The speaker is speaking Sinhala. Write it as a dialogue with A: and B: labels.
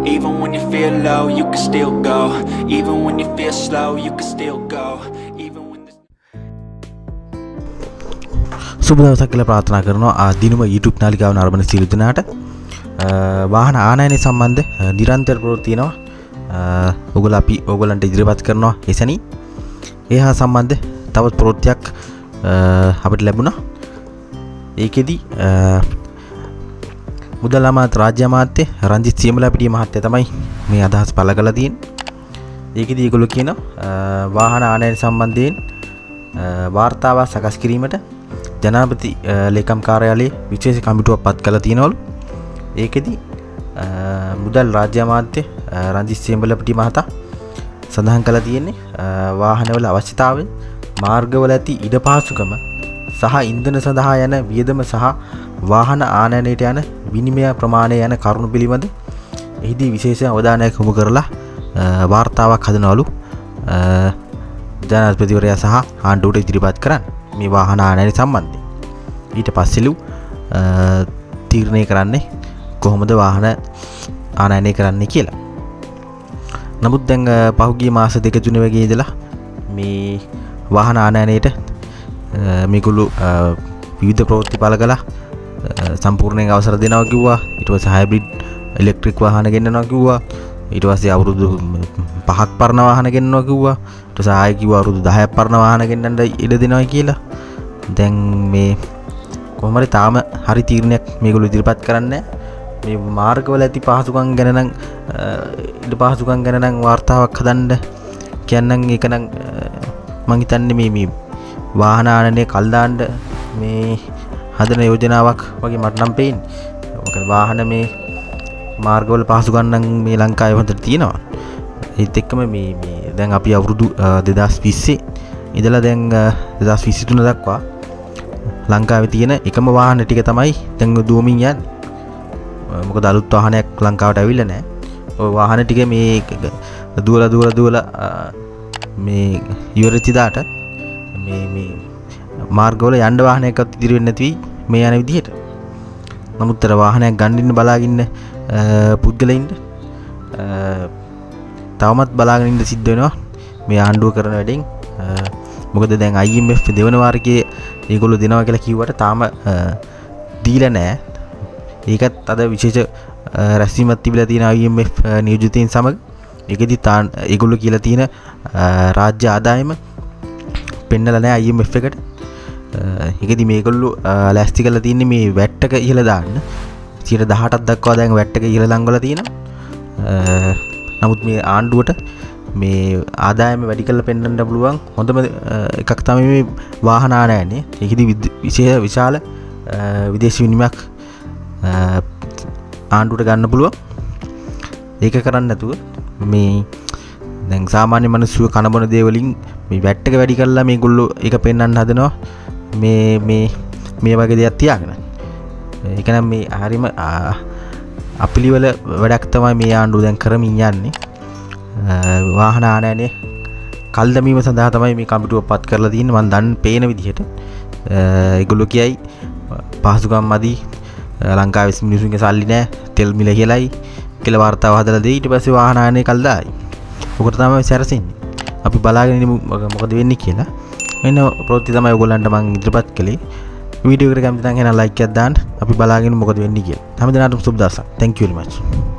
A: Even when you feel low, you can still go. Even when you feel slow, you can still go. Even when
B: සුබ දවසක් කියලා ප්‍රාර්ථනා කරනවා දිනුම YouTube නාලිකාව නරඹන සියලු දෙනාට. වාහන ආනයනය සම්බන්ධ නිරන්තර ප්‍රවෘත්ති තියෙනවා. ඔයගොල්ලෝ අපි ඔයගොල්ලන්ට ඉදිරිපත් කරනවා එසැනි. ඒ හා සම්බන්ධ තවත් ප්‍රවෘත්තියක් අපිට ලැබුණා. ඒකෙදි මුදල් අමාත්‍ය රාජ්‍ය අමාත්‍ය රංජිත් සියඹලාපිටිය මහත්තයා තමයි මේ අදහස් පළ කළා තියෙන්නේ. ඒකෙදි ඒගොල්ලෝ කියනවා වාහන ආනයන සම්බන්ධයෙන් වාර්තාව සකස් කිරීමට ජනාධිපති ලේකම් කාර්යාලයේ විශේෂ කමිටුවක් පත් කළා තියෙනවලු. ඒකෙදි මුදල් රාජ්‍ය අමාත්‍ය රංජිත් සියඹලාපිටිය මහතා සඳහන් කළා තියෙන්නේ වාහනවල අවශ්‍යතාවය, මාර්ගවල ඇති ඉඩ පහසුකම සහ ඉන්ධන සඳහා යන වියදම සහ වාහන ආනයනයට යන විනිමය ප්‍රමාණය යන කරුණු පිළිබඳ එහිදී විශේෂ අවධානයක් යොමු කරලා වාර්තාවක් හදනවලු ජනාධිපතිවරයා සහ ආණ්ඩුවට ඉදිරිපත් කරන්න මේ වාහන ආනයන සම්බන්ධයෙන්. ඊට පස්සෙලු තීරණය කරන්නේ කොහොමද වාහන ආනයනය කරන්නේ කියලා. නමුත් දැන් පහුගිය මාස දෙක තුන වගේ ඉඳලා මේ වාහන ආනයනයට මේගොල්ලෝ විවිධ ප්‍රවෘත්ති පළ කළා. සම්පූර්ණයෙන් අවසර දෙනවා කිව්වා. ඊට පස්සේ හයිබ්‍රිඩ් ඉලෙක්ට්‍රික් වාහන ගෙන්නනවා කිව්වා. ඊට පස්සේ අවුරුදු 5ක් පරණ වාහන ගෙන්නනවා කිව්වා. ඊට පස්සේ ආයෙ කිව්වා අවුරුදු 10ක් පරණ වාහන ගෙන්නන්න ඉඩ දෙනවා කියලා. දැන් මේ කොහොම හරි තාම හරි තීරණයක් මේගොල්ලෝ ඉදිරිපත් කරන්නේ මේ මාර්ගවල ඇති පහසුකම් ගැන නම් ඉඩ පහසුකම් ගැන නම් වාර්තාවක් හදන්න කියන්නම්. ඒක නම් මං හිතන්නේ මේ වාහන ආනයනය කල් දාන්න මේ හදන යෝජනාවක් වගේ මට නම් පේන්නේ. මොකද වාහන මේ මාර්ගවල පහසුකම් නම් මේ ලංකාවේ හොඳට තියෙනවා. ඒත් එක්කම මේ දැන් අපි අවුරුදු 2020 ඉඳලා දැන් 2023 දක්වා ලංකාවේ තියෙන එකම වාහන ටික තමයි දැන් දුවමින් යන්නේ. මොකද අලුත් වාහනයක් ලංකාවට ඇවිල්ලා නැහැ. ඔය වාහන ටික මේ දුවලා මේ ඉවරෙච්ච දාට මේ මාර්ගවල යන්න වාහනයක්වත් ඉදිරි වෙන්නේ නැති මේ යන විදිහට. නමුත් අර වාහනයක් ගන්න ඉන්න බලාගෙන ඉන්න පුද්ගලයින්ට තවමත් බලාගෙන ඉන්න සිද්ධ වෙනවා මේ ආණ්ඩුව කරන වැඩෙන්. මොකද දැන් IMF දෙවන වාරිකයේ ඒගොල්ලෝ දෙනවා කියලා කිව්වට තාම දීලා නැහැ. ඒකත් අද විශේෂ රැස්වීමක් තිබිලා තියෙන IMF නියෝජිතයින් සමග. ඒකෙදි ඒගොල්ලෝ කියලා තියෙන රාජ්‍ය ආදායම පෙන්නලා නැහැ IMF එකට. ඒකෙදි මේගොල්ලෝ ලෑස්ති කරලා තින්නේ මේ වැට් එක ඉහළ දාන්න. 18ක් දක්වා දැන් වැට් එක ඉහළ ලංගවලා තියෙනවා. නමුත් මේ ආණ්ඩුවට මේ ආදායම වැඩි කරලා පෙන්වන්න පුළුවන් හොඳම එකක් තමයි මේ වාහන ආනයනය. ඒකෙදි විශාල විදේශ විනිමයක් ආණ්ඩුවට ගන්න පුළුවන්. ඒක කරන්නේ නැතුව මේ දැන් සාමාන්‍ය මිනිස්සු කන බොන දේ වලින් මේ වැට් එක වැඩි කරලා මේගොල්ලෝ ඒක පෙන්වන්න හදනවා මේ වගේ දෙයක් තියාගෙන. ඒක නම් මේ හරිම අපිලිවල වැඩක් තමයි මේ ආණ්ඩුව දැන් කරමින් යන්නේ. වාහන ආනයනය කල් දැමීම සඳහා තමයි මේ කමිටුව පත් කරලා තියෙන්නේ. මම දන්න පේන විදිහට ඒගොල්ලෝ කියයි පහසුකම් මදි, ලංකාවේ මිනිස්සුන්ගේ සල්ලි නැහැ, තෙල් මිල ඉහළයි කියලා වාර්තාව හදලා දෙයි. ඊට පස්සේ වාහන ආනයනය කල් දායි. ඔකට තමයි සැරසෙන්නේ. අපි බලාගෙන ඉමු මොකද වෙන්නේ කියලා. එන්න ප්‍රවෘත්ති තමයි ඔයගොල්ලන්ට මම ඉදිරිපත් කළේ. වීඩියෝ එකට කැමති නම් එහෙනම් ලයික් එකක් දාන්න. අපි බලාගෙන මොකද වෙන්නේ කියලා. හැමදෙනාටම සුබ දවසක්. Thank you very much.